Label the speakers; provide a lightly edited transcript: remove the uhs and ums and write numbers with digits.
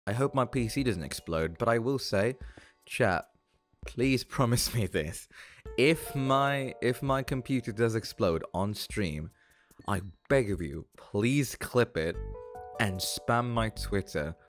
Speaker 1: I hope my PC doesn't explode, but I will say, chat, please promise me this. If my computer does explode on stream, I beg of you, please clip it and spam my Twitter